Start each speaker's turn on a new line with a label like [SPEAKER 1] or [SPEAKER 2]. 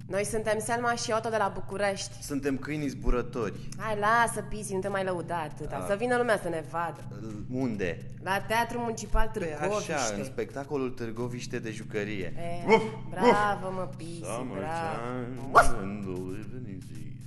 [SPEAKER 1] Noi suntem Selma și Otto de la București.
[SPEAKER 2] Suntem câini zburători.
[SPEAKER 1] Hai, lasă, Pisi, nu te mai lăuda atâta. Să vină lumea să ne vadă.
[SPEAKER 2] Unde?
[SPEAKER 1] La Teatrul Municipal
[SPEAKER 2] Pe
[SPEAKER 1] Târgoviște.
[SPEAKER 2] așa, în spectacolul Târgoviște de jucărie.
[SPEAKER 1] Bravo, mă, Pisi, bravo.
[SPEAKER 2] Summertime and the living is easy.